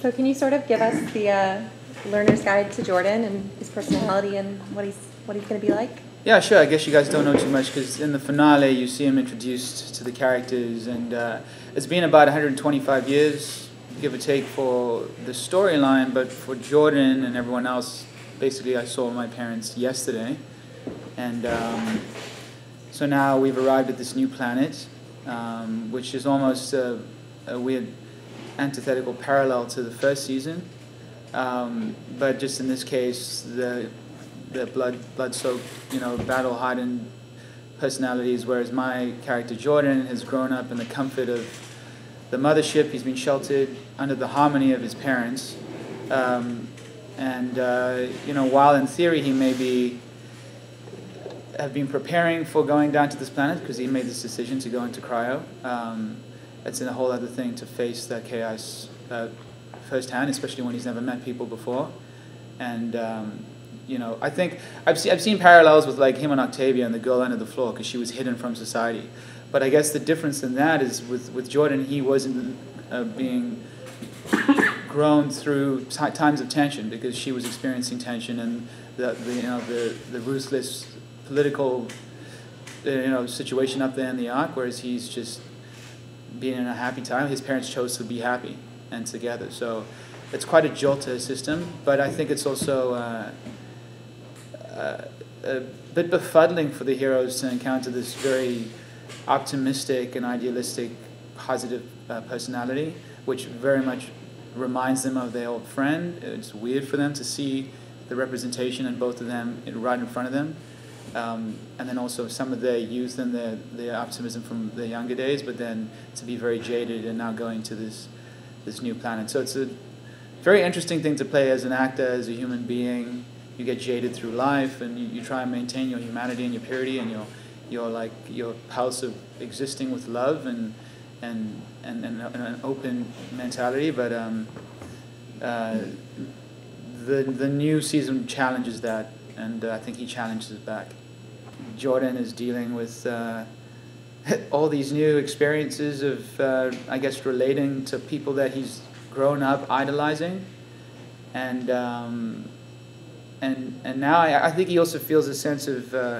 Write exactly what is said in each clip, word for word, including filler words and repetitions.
So can you sort of give us the uh, learner's guide to Jordan and his personality and what he's what he's going to be like? Yeah, sure. I guess you guys don't know too much because in the finale you see him introduced to the characters, and uh, it's been about one hundred twenty-five years, give or take, for the storyline, but for Jordan and everyone else, basically I saw my parents yesterday, and um, so now we've arrived at this new planet, um, which is almost a, a weird antithetical parallel to the first season, um, but just in this case, the the blood blood-soaked, you know, battle-hardened personalities, whereas my character Jordan has grown up in the comfort of the mothership. He's been sheltered under the harmony of his parents, um, and uh, you know, while in theory he may be have been preparing for going down to this planet because he made this decision to go into cryo. Um, it's a whole other thing to face that chaos uh, firsthand, especially when he's never met people before. And um, you know, I think I've seen I've seen parallels with like him and Octavia and the girl under the floor because she was hidden from society. But I guess the difference in that is with with Jordan, he wasn't uh, being grown through t times of tension because she was experiencing tension and the, the you know the the ruthless political uh, you know situation up there in the Ark, whereas he's just being in a happy time. His parents chose to be happy and together, so it's quite a jolt to his system. But I think it's also uh, uh, a bit befuddling for the heroes to encounter this very optimistic and idealistic, positive uh, personality, which very much reminds them of their old friend. It's weird for them to see the representation in both of them right in front of them. Um, and then also some of their youth and their, their optimism from their younger days, but then to be very jaded and now going to this this new planet. So it's a very interesting thing to play as an actor, as a human being. You get jaded through life, and you, you try and maintain your humanity and your purity and your your like your pulse of existing with love and and and, and, and an open mentality. But um, uh, the the new season challenges that, and uh, I think he challenges it back. Jordan is dealing with uh, all these new experiences of, uh, I guess, relating to people that he's grown up idolizing, and um, and and now I, I think he also feels a sense of uh,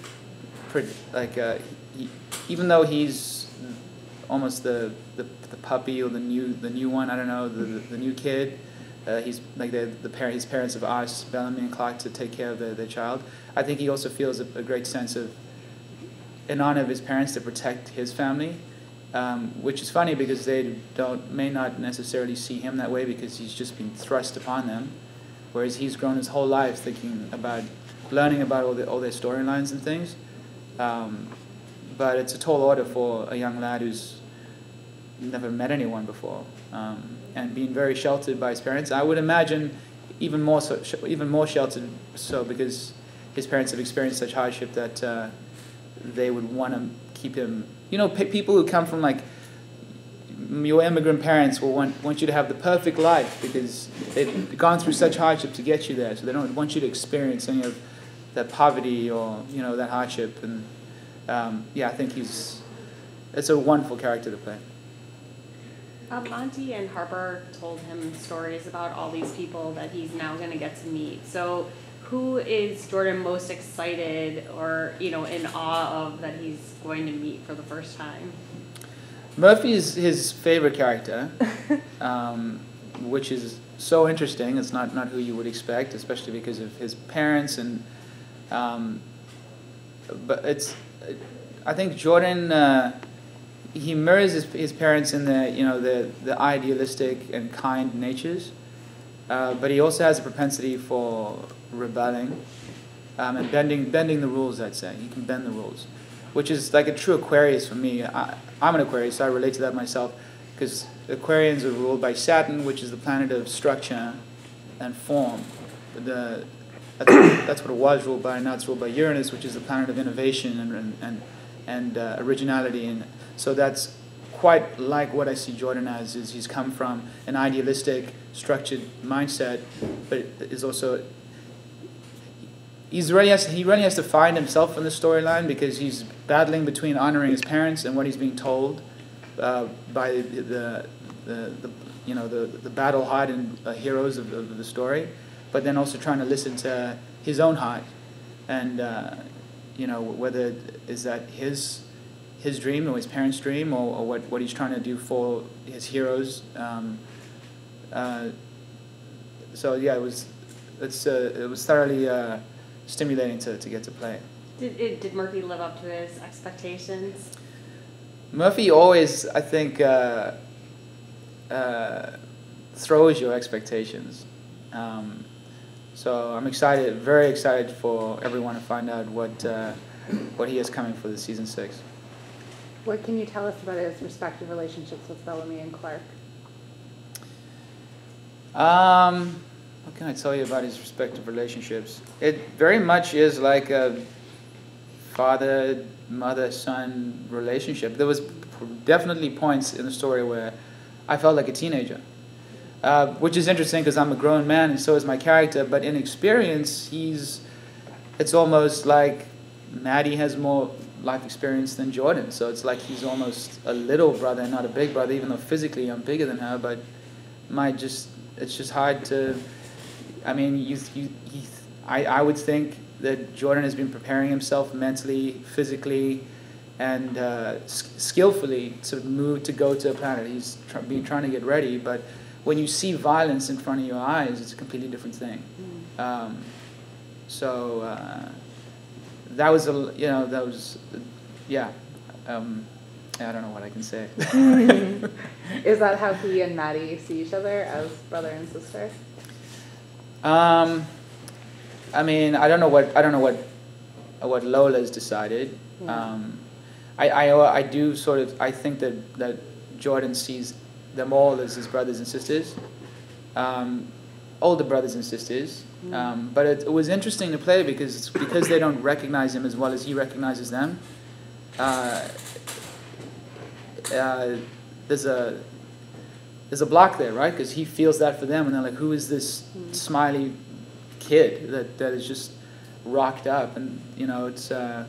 like uh, he, even though he's almost the, the the puppy or the new the new one, I don't know, the the, the new kid. Uh, he's like the the parent, his parents have asked Bellamy and Clark to take care of their, their child. I think he also feels a, a great sense of, in honor of his parents, to protect his family, um, which is funny because they don't may not necessarily see him that way because he's just been thrust upon them, whereas he's grown his whole life thinking about, learning about all, the, all their storylines and things. Um, but it's a tall order for a young lad who's never met anyone before. Um, and being very sheltered by his parents. I would imagine even more so, even more sheltered so because his parents have experienced such hardship that uh, they would want to keep him. You know, people who come from like your immigrant parents will want want you to have the perfect life because they've gone through such hardship to get you there, so they don't want you to experience any of that poverty or you know that hardship. And um, yeah, I think he's it's a wonderful character to play. Um, Monty and Harper told him stories about all these people that he's now going to get to meet. So who is Jordan most excited or, you know, in awe of that he's going to meet for the first time? Murphy is his favorite character, um, which is so interesting. It's not, not who you would expect, especially because of his parents. And um, but it's, I think Jordan... Uh, he mirrors his, his parents in the you know the the idealistic and kind natures, uh, but he also has a propensity for rebelling um, and bending bending the rules. I'd say he can bend the rules, which is like a true Aquarius for me. I, I'm an Aquarius, so I relate to that myself because Aquarians are ruled by Saturn, which is the planet of structure and form. The that's what it was ruled by. Now it's ruled by Uranus, which is the planet of innovation and and and, and uh, originality. And so that's quite like what I see Jordan as, is he's come from an idealistic, structured mindset, but is also, he's really has to, he really has to find himself in the storyline because he's battling between honoring his parents and what he's being told uh, by the, the, the, the you know, the the battle-hardened uh, heroes of, of the story, but then also trying to listen to his own heart, and uh, you know, whether is that his his dream or his parents' dream, or, or what what he's trying to do for his heroes. Um, uh, so yeah, it was it's uh, it was thoroughly uh, stimulating to, to get to play. Did it, did Murphy live up to his expectations? Murphy always, I think, uh, uh, throws your expectations. Um, so I'm excited, very excited for everyone to find out what uh, what he has coming for the season six. What can you tell us about his respective relationships with Bellamy and Clark? Um, what can I tell you about his respective relationships? It very much is like a father, mother, son relationship. There was definitely points in the story where I felt like a teenager, uh, which is interesting because I'm a grown man and so is my character. But in experience, he's it's almost like Maddie has more life experience than Jordan. So it's like he's almost a little brother, not a big brother, even though physically I'm bigger than her. But my just it's just hard to. I mean, you you, you I I would think that Jordan has been preparing himself mentally, physically, and uh, skillfully to move to go to a planet. He's tr- been trying to get ready, but when you see violence in front of your eyes, it's a completely different thing. Mm. Um, so uh, that was a you know that was yeah. Um, I don't know what I can say. Is that how he and Maddie see each other, as brother and sister? Um. I mean, I don't know what I don't know what what Lola's decided. Yeah. Um, I, I I do sort of I think that, that Jordan sees them all as his brothers and sisters, um, older brothers and sisters. Mm. Um, but it, it was interesting to play because it's because they don't recognize him as well as he recognizes them. Uh, uh, there's a there's a block there, right? Because he feels that for them, and they're like, "Who is this mm. smiley kid that, that is just rocked up?" And you know, it's uh,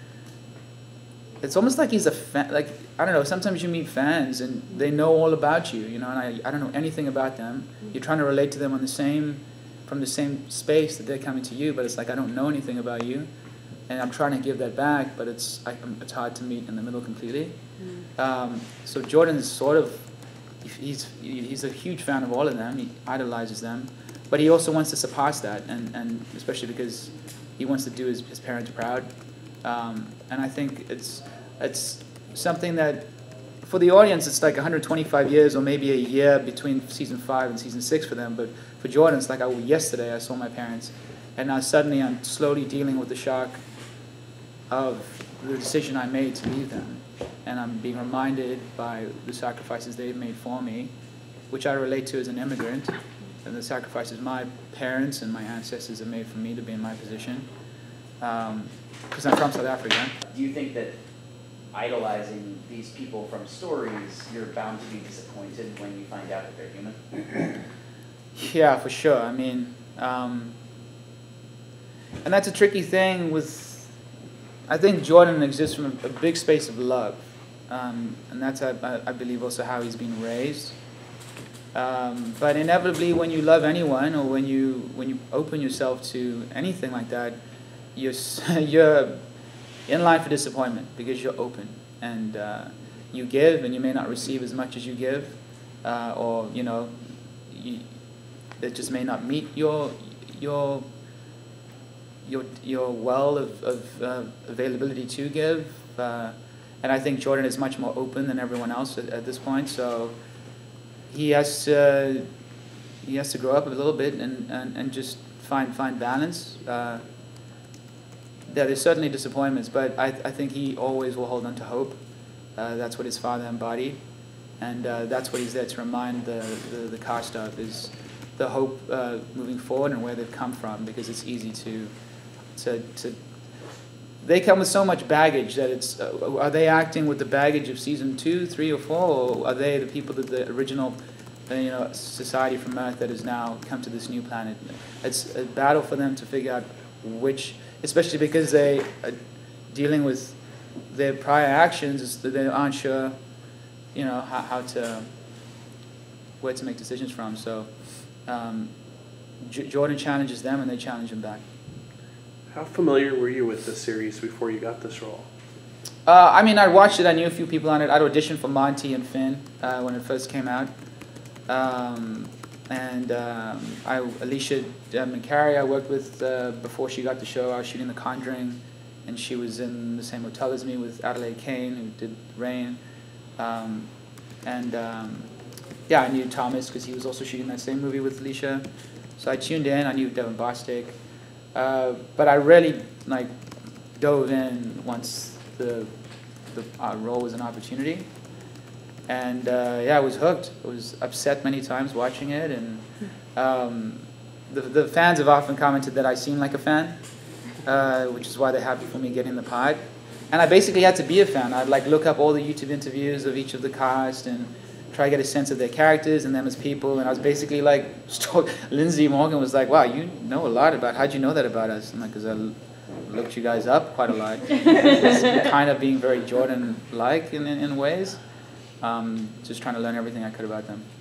it's almost like he's a fan. Like I don't know. Sometimes you meet fans and they know all about you, you know, and I I don't know anything about them. You're trying to relate to them on the same from the same space that they're coming to you, but it's like I don't know anything about you, and I'm trying to give that back, but it's I, it's hard to meet in the middle completely. Mm. Um, so Jordan is sort of he's he's a huge fan of all of them. He idolizes them. But he also wants to surpass that, and, and especially because he wants to do his, his parents proud. Um, and I think it's it's something that, for the audience, it's like one hundred twenty-five years or maybe a year between season five and season six for them. But for Jordan, it's like I, yesterday I saw my parents, and now suddenly I'm slowly dealing with the shock of the decision I made to leave them. And I'm being reminded by the sacrifices they've made for me, which I relate to as an immigrant, and the sacrifices my parents and my ancestors have made for me to be in my position. Because um, I'm from South Africa. Do you think that idolizing these people from stories, you're bound to be disappointed when you find out that they're human? Yeah, for sure. I mean, um, and that's a tricky thing with, I think Jordan exists from a, a big space of love. Um, and that's, I, I believe, also how he's been raised. Um, but inevitably, when you love anyone, or when you when you open yourself to anything like that, you're you're in line for disappointment because you're open and uh, you give, and you may not receive as much as you give, uh, or you know, you, it just may not meet your your your your well of of uh, availability to give. Uh, and I think Jordan is much more open than everyone else at, at this point. So. He has to, he has to grow up a little bit and, and, and just find find balance. Uh, yeah, there's certainly disappointments, but I I think he always will hold on to hope. Uh, that's what his father embodied, and uh, that's what he's there to remind the, the, the cast of, is the hope uh, moving forward and where they've come from, because it's easy to to to. They come with so much baggage that it's, uh, are they acting with the baggage of season two, three, or four, or are they the people that the original, uh, you know, society from Earth that has now come to this new planet? It's a battle for them to figure out which, especially because they are dealing with their prior actions, is that they aren't sure, you know, how, how to where to make decisions from. So um, J Jordan challenges them, and they challenge him back. How familiar were you with the series before you got this role? Uh, I mean, I watched it. I knew a few people on it. I'd auditioned for Monty and Finn uh, when it first came out. Um, and um, I, Alicia uh, McCarry I worked with uh, before she got the show. I was shooting The Conjuring, and she was in the same hotel as me with Adelaide Kane, who did Rain. Um, and um, yeah, I knew Thomas because he was also shooting that same movie with Alicia. So I tuned in. I knew Devin Bostic. Uh, but I really like dove in once the the uh, role was an opportunity, and uh, yeah, I was hooked. I was upset many times watching it, and um, the the fans have often commented that I seem like a fan, uh, which is why they're happy for me getting the part. And I basically had to be a fan. I'd like look up all the YouTube interviews of each of the cast and try to get a sense of their characters and them as people. And I was basically like, Lindsay Morgan was like, wow, you know a lot about, how'd you know that about us? I'm like, because I looked you guys up quite a lot. It's kind of being very Jordan-like in, in, in ways. Um, just trying to learn everything I could about them.